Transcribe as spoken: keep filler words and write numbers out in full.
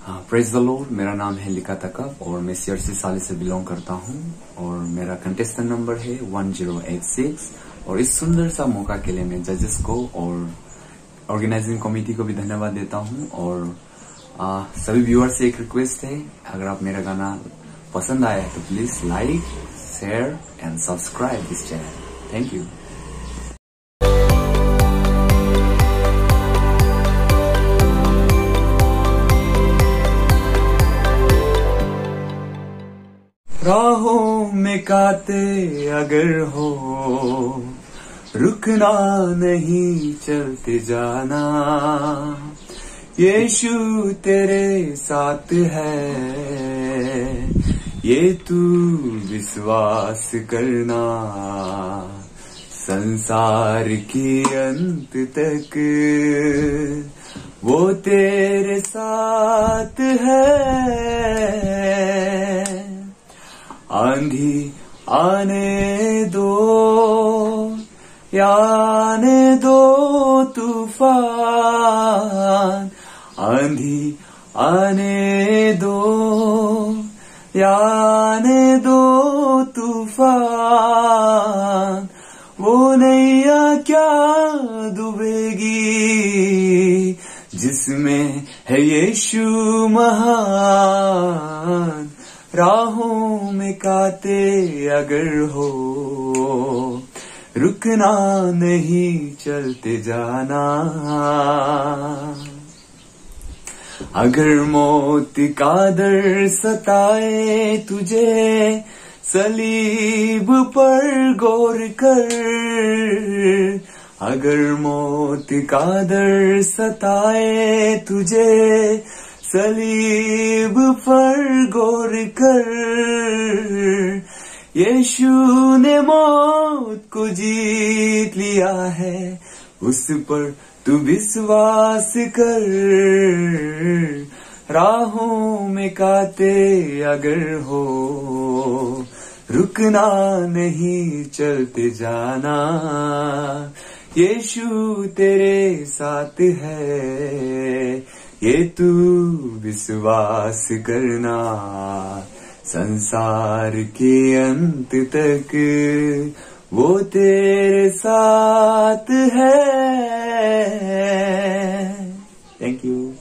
Praise the Lord. मेरा नाम है लिका तकब और मैं सीआरसी साले से बिलोंग करता हूँ और मेरा कंटेस्टेंट नंबर है वन जीरो एट सिक्स। और इस सुंदर सा मौका के लिए मैं जजेस को और ऑर्गेनाइजिंग कमेटी को भी धन्यवाद देता हूँ। और आ, सभी व्यूअर्स से एक रिक्वेस्ट है, अगर आप मेरा गाना पसंद आया तो please like, share and subscribe this channel. Thank you. राहों में काते अगर हो, रुकना नहीं चलते जाना। यीशु तेरे साथ है, ये तू विश्वास करना। संसार के अंत तक वो तेरे साथ है। आंधी आने दो या आने दो तूफान, आंधी आने दो या आने दो तूफान, वो नैया क्या डूबेगी जिसमें है यीशु महान। राहों में काते अगर हो, रुकना नहीं चलते जाना। अगर मौत का डर सताए तुझे, सलीब पर गौर कर। अगर मौत का डर सताए तुझे, सलीब पर गौर कर। यीशु ने मौत को जीत लिया है, उस पर तू विश्वास कर। राहों में काते अगर हो, रुकना नहीं चलते जाना। यीशु तेरे साथ है, ये तू विश्वास करना। संसार के अंत तक वो तेरे साथ है। Thank you.